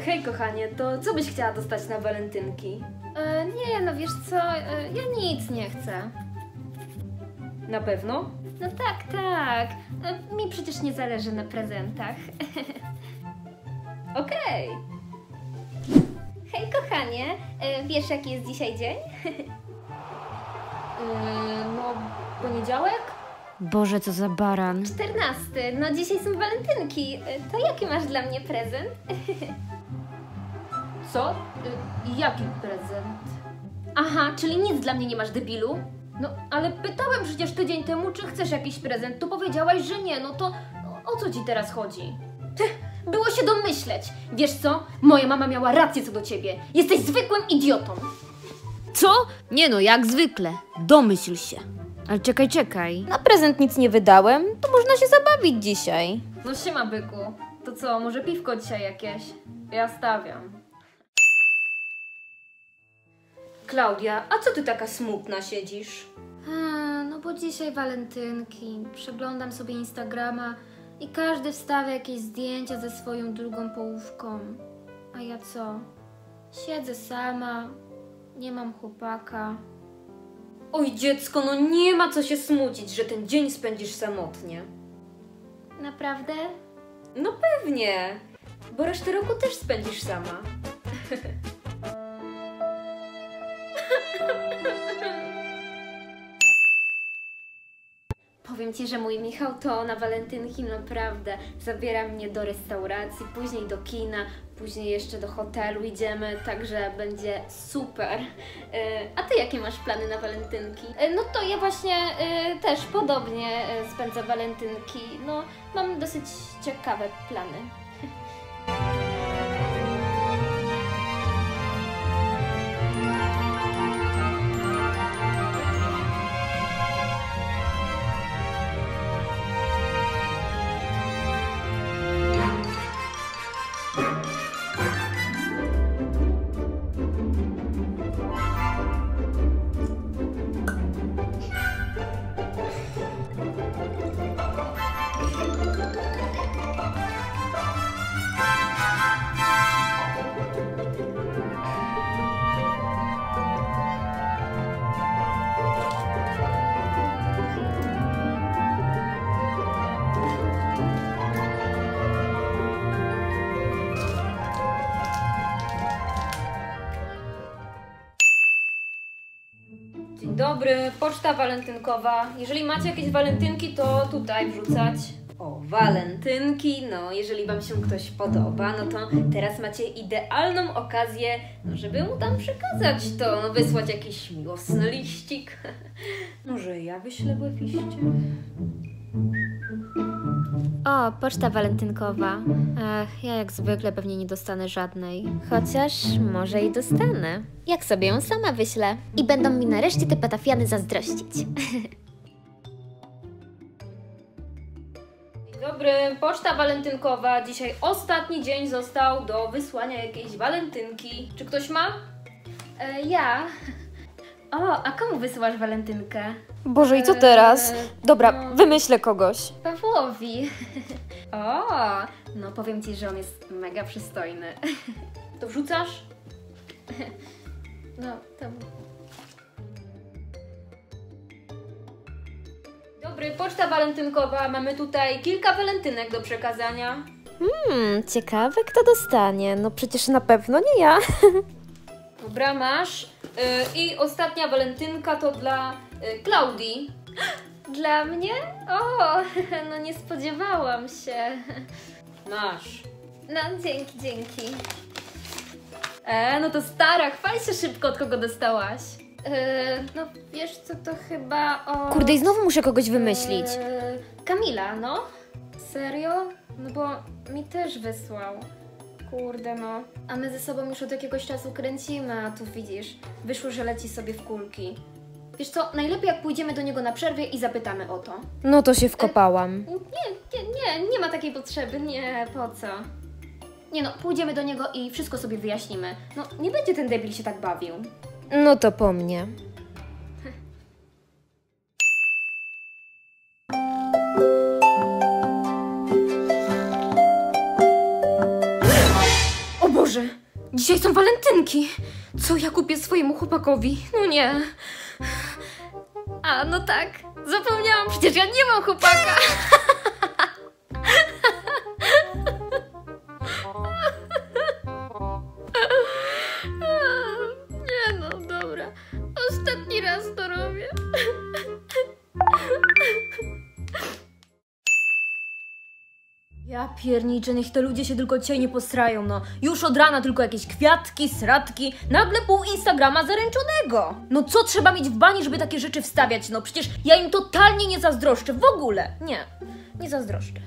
Hej kochanie, to co byś chciała dostać na walentynki? Nie, no wiesz co, ja nic nie chcę. Na pewno? No tak. Mi przecież nie zależy na prezentach. Okej. Hej kochanie, wiesz jaki jest dzisiaj dzień? No, poniedziałek? Boże, co za baran. 14, no dzisiaj są walentynki. To jaki masz dla mnie prezent? Co? Jaki prezent? Aha, czyli nic dla mnie nie masz, debilu? No, ale pytałem przecież tydzień temu, czy chcesz jakiś prezent, to powiedziałaś, że nie, no to o co ci teraz chodzi? Było się domyśleć. Wiesz co? Moja mama miała rację co do ciebie. Jesteś zwykłym idiotą. Co? Nie no, jak zwykle. Domyśl się. Ale czekaj. Na prezent nic nie wydałem, to można się zabawić dzisiaj. No siema byku, to co, może piwko dzisiaj jakieś? Ja stawiam. Klaudia, a co ty taka smutna siedzisz? No bo dzisiaj walentynki. Przeglądam sobie Instagrama i każdy wstawia jakieś zdjęcia ze swoją drugą połówką. A ja co? Siedzę sama, nie mam chłopaka. Oj dziecko, no nie ma co się smucić, że ten dzień spędzisz samotnie. Naprawdę? No pewnie, bo resztę roku też spędzisz sama. Powiem ci, że mój Michał to na walentynki naprawdę zabiera mnie do restauracji, później do kina, później jeszcze do hotelu idziemy, także będzie super. A ty jakie masz plany na walentynki? No to ja właśnie też podobnie spędzę walentynki. No, mam dosyć ciekawe plany. Dzień dobry, poczta walentynkowa. Jeżeli macie jakieś walentynki, to tutaj wrzucać. O, walentynki, no jeżeli wam się ktoś podoba, no to teraz macie idealną okazję, no żeby mu tam przekazać to, no wysłać jakiś miłosny liścik. Może ja wyślę liście? O, poczta walentynkowa. Ja jak zwykle pewnie nie dostanę żadnej. Chociaż może i dostanę. Jak sobie ją sama wyślę. I będą mi nareszcie te patafiany zazdrościć. Dzień dobry, poczta walentynkowa. Dzisiaj ostatni dzień został do wysłania jakiejś walentynki. Czy ktoś ma? Ja? O, a komu wysyłasz walentynkę? Boże, i co teraz? Dobra, wymyślę kogoś. Pawłowi. O, no powiem ci, że on jest mega przystojny. To wrzucasz? No, tam. Dobry, poczta walentynkowa. Mamy tutaj kilka walentynek do przekazania. Ciekawe kto dostanie. No przecież na pewno nie ja. Dobra, masz. I ostatnia walentynka to dla Klaudii. Dla mnie? O, no nie spodziewałam się. Masz. No, dzięki. No to stara, chwal się szybko, od kogo dostałaś. No wiesz co, to chyba o... Kurde, i znowu muszę kogoś wymyślić. Kamila, no. Serio? No bo mi też wysłał. Kurde no. A my ze sobą już od jakiegoś czasu kręcimy, a tu widzisz, wyszło, że leci sobie w kulki. Wiesz co, najlepiej jak pójdziemy do niego na przerwie i zapytamy o to. No to się wkopałam. Nie ma takiej potrzeby, nie, po co? Nie no, pójdziemy do niego i wszystko sobie wyjaśnimy. No, nie będzie ten debil się tak bawił. No to po mnie. O Boże! dzisiaj są walentynki. Co ja kupię swojemu chłopakowi? No nie. A, no tak. Zapomniałam, przecież ja nie mam chłopaka. Nie no, dobra. Ostatni raz to robię. Ja pierniczę, niech te ludzie się tylko dzisiaj nie posrają, no. Już od rana tylko jakieś kwiatki, sratki, nagle pół Instagrama zaręczonego. No co trzeba mieć w bani, żeby takie rzeczy wstawiać, no przecież ja im totalnie nie zazdroszczę, w ogóle. Nie zazdroszczę.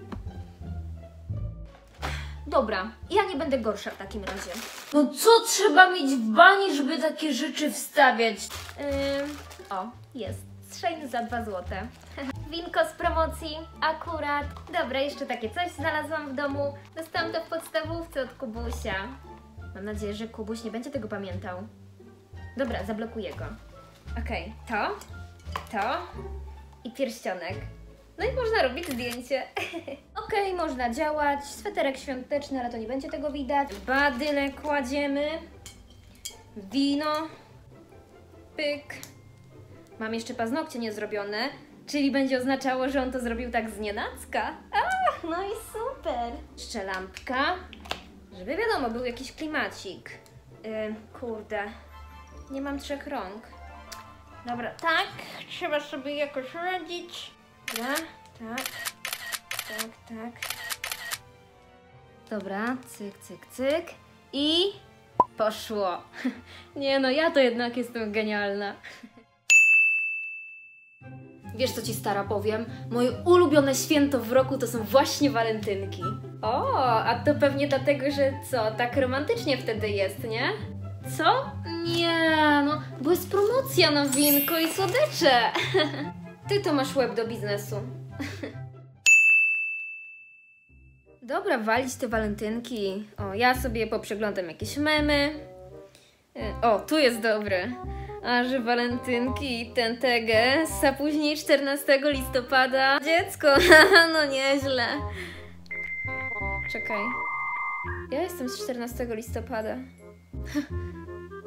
Dobra, ja nie będę gorsza w takim razie. No co trzeba mieć w bani, żeby takie rzeczy wstawiać? O, jest. Strzejny za 2 złote. Winko z promocji, akurat. Dobra, jeszcze takie coś znalazłam w domu. Dostałam to w podstawówce od Kubusia. Mam nadzieję, że Kubuś nie będzie tego pamiętał. Dobra, zablokuję go. Okej, to i pierścionek. No i można robić zdjęcie. Okej, można działać. Sweterek świąteczny, ale to nie będzie tego widać. Badyle kładziemy. Wino. Pyk. Mam jeszcze paznokcie niezrobione, czyli będzie oznaczało, że on to zrobił tak znienacka. No i super. Jeszcze lampka, żeby wiadomo, był jakiś klimacik. Kurde, nie mam 3 rąk. Dobra, tak, trzeba sobie jakoś radzić. Dobra, tak. Dobra, cyk, cyk, cyk i poszło. Nie no, ja to jednak jestem genialna. Wiesz co ci stara powiem? Moje ulubione święto w roku to są właśnie walentynki. O, a to pewnie dlatego, że co, tak romantycznie wtedy jest, nie? Co? Nie, no, bo jest promocja na winko i słodycze. Ty to masz łeb do biznesu. Dobra, walić te walentynki. O, ja sobie poprzeglądam jakieś memy. O, tu jest dobry. A że walentynki i ten teges, a później 14 listopada. Dziecko, no nieźle. Czekaj. Ja jestem z 14 listopada.